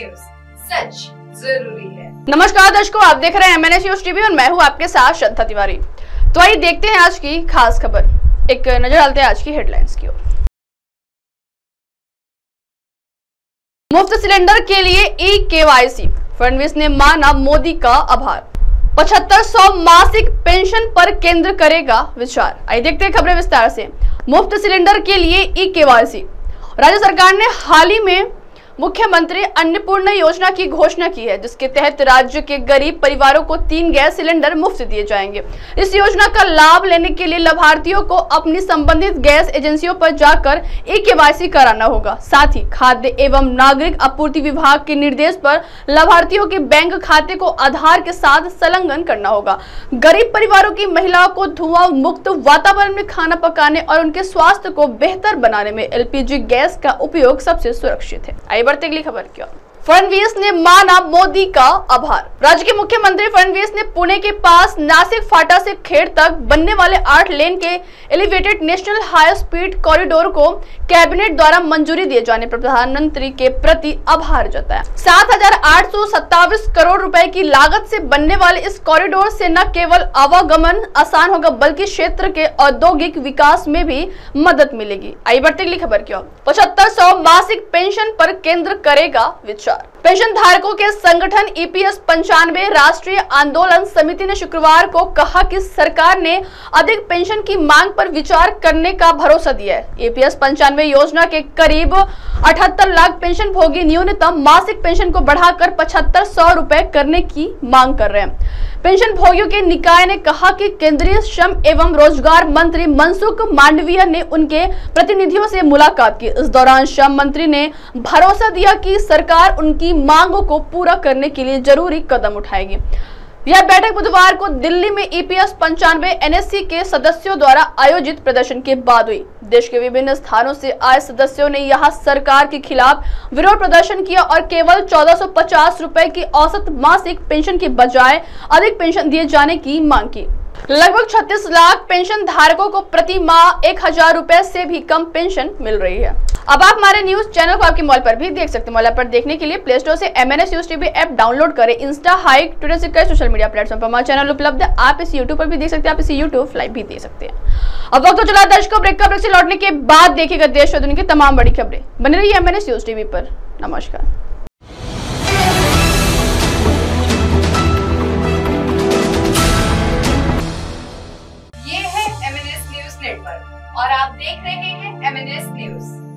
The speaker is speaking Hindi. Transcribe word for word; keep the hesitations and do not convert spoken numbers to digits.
न्यूज, सच जरूरी है। नमस्कार दर्शकों, आप देख रहे हैं एमएनएस न्यूज टीवी और मैं हूं आपके साथ श्रद्धा तिवारी। तो आइए देखते हैं आज की खास खबर। एक नजर डालते हैं आज की हेडलाइंस की ओर। मुफ्त सिलेंडर के लिए ई केवाईसी, फडणवीस ने माना मोदी का आभार। पचहत्तर सौ मासिक पेंशन पर केंद्र करेगा विचार। आइए देखते हैं खबरें विस्तार से। मुफ्त सिलेंडर के लिए ई केवाईसी, राज्य सरकार ने हाल ही में मुख्यमंत्री अन्नपूर्णा योजना की घोषणा की है, जिसके तहत राज्य के गरीब परिवारों को तीन गैस सिलेंडर मुफ्त दिए जाएंगे। इस योजना का लाभ लेने के लिए लाभार्थियों को अपनी संबंधित गैस एजेंसियों पर जाकर ई केवाईसी कराना होगा। साथ ही खाद्य एवं नागरिक आपूर्ति विभाग के निर्देश पर लाभार्थियों के बैंक खाते को आधार के साथ संलग्न करना होगा। गरीब परिवारों की महिलाओं को धुआं मुक्त वातावरण में खाना पकाने और उनके स्वास्थ्य को बेहतर बनाने में एलपीजी गैस का उपयोग सबसे सुरक्षित है। बढ़ते अगली खबर क्यों। फडणवीस ने माना मोदी का आभार। राज्य के मुख्यमंत्री फडणवीस ने पुणे के पास नासिक फाटा से खेड़ तक बनने वाले आठ लेन के elevated national high speed corridor को कैबिनेट द्वारा मंजूरी दिए जाने पर प्रधानमंत्री के प्रति आभार जताया। सात हजार आठ सौ सत्ताईस करोड़ रुपए की लागत से बनने वाले इस कॉरिडोर से न केवल आवागमन आसान होगा, बल्कि क्षेत्र के औद्योगिक विकास में भी मदद मिलेगी। आइए बढ़ते अगली खबर क्यों। पचहत्तर सौ मासिक पेंशन पर केंद्र करेगा विचार। पेंशन धारकों के संगठन ईपीएस पंचानवे राष्ट्रीय आंदोलन समिति ने शुक्रवार को कहा कि सरकार ने अधिक पेंशन की मांग पर विचार करने का भरोसा दिया है। ईपीएस पंचानवे योजना के करीब अठहत्तर लाख पेंशन भोगी न्यूनतम मासिक पेंशन को बढ़ाकर पचहत्तर सौ रुपए करने की मांग कर रहे हैं। पेंशन भोगियों के निकाय ने कहा कि केंद्रीय श्रम एवं रोजगार मंत्री मनसुख मांडविया ने उनके प्रतिनिधियों से मुलाकात की। इस दौरान श्रम मंत्री ने भरोसा दिया कि सरकार उनकी मांगों को पूरा करने के लिए जरूरी कदम उठाएगी। यह बैठक बुधवार को दिल्ली में ईपीएस पंचानवे एनएससी के सदस्यों द्वारा आयोजित प्रदर्शन के बाद हुई। देश के विभिन्न स्थानों से आए सदस्यों ने यहां सरकार के खिलाफ विरोध प्रदर्शन किया और केवल चौदह सौ पचास रुपए की औसत मासिक पेंशन के बजाय अधिक पेंशन दिए जाने की मांग की। लगभग छत्तीस लाख पेंशन धारकों को प्रति माह एक हजार रुपए से भी कम पेंशन मिल रही है। अब आप हमारे न्यूज चैनल को आपके मोबाइल पर भी देख सकते हैं। मोबाइल पर देखने के लिए प्ले स्टोर से MNS news TV app download करें। इंस्टा, हाइक, ट्विटर से कई सोशल मीडिया प्लेटफॉर्म पर हमारा चैनल उपलब्ध है। आप इसे यूट्यूब पर भी देख सकते हैं, आप इसे यूट्यूब लाइव भी देख सकते हैं। अब वक्त तो चला दर्शकों ब्रेक का। ब्रेक से लौटने के बाद देखिएगा देश और दुनिया की तमाम बड़ी खबरें। बने रहिए एमएनएस न्यूज टीवी पर। नमस्कार। और आप देख रहे हैं एमएनएस न्यूज।